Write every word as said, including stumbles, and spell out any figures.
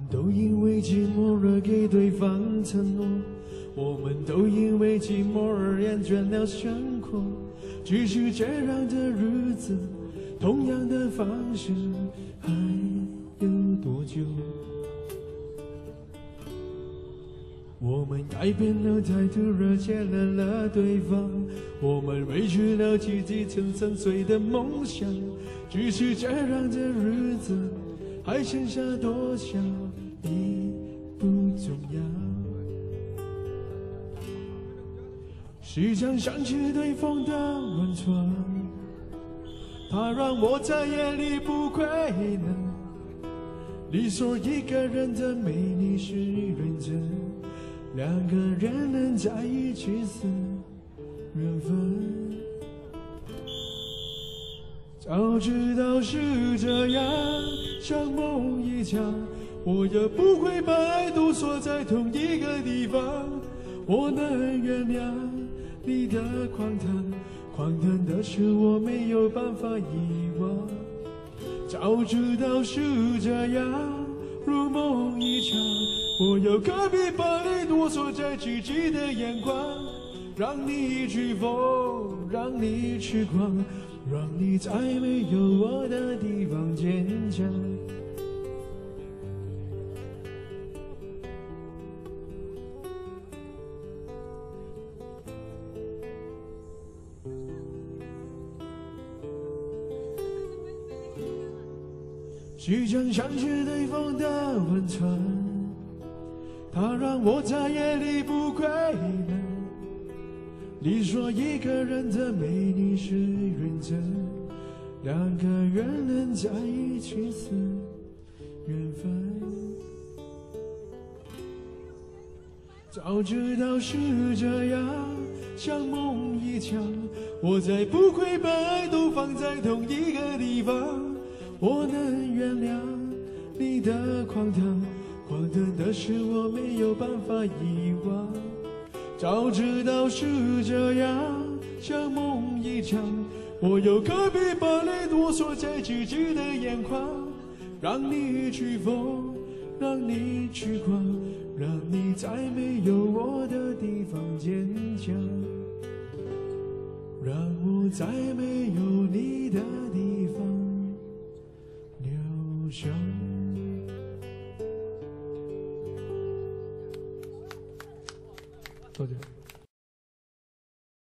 都因为寂寞而给对方承诺，我们都因为寂寞而厌倦了生活。只是这样的日子，同样的方式，还有多久？我们改变了态度，而接纳了对方，我们委屈了自己曾深邃的梦想。只是这样的日子，还剩下多少已不重要。时常想起对方的温存，它让我在夜里不会冷。你说一个人的美丽是认真，两个人能在一起是缘分。早知道是这样，像梦一场，我也不会把爱都锁在同一个地方。我能原谅你的荒唐，荒唐的是我没有办法遗忘。早知道是这样，如梦一场，我又何必把爱都锁在自己的眼眶？让你去疯，让你痴狂，让你在没有我的地方坚强。时常想起对方的温存，它让我在夜里不会冷。你说一个人的美丽是认真，两个人能在一起是缘分。早知道是这样，像梦一场，我再不会把爱都放在同一个地方。我能原谅你的荒唐，荒唐的是我没有办法遗忘。早知道是这样，像梦一场，我又何必把泪都锁在自己的眼眶？让你去疯，让你去狂，让你在没有我的地方坚强，让我在没有你的地方留下。多谢。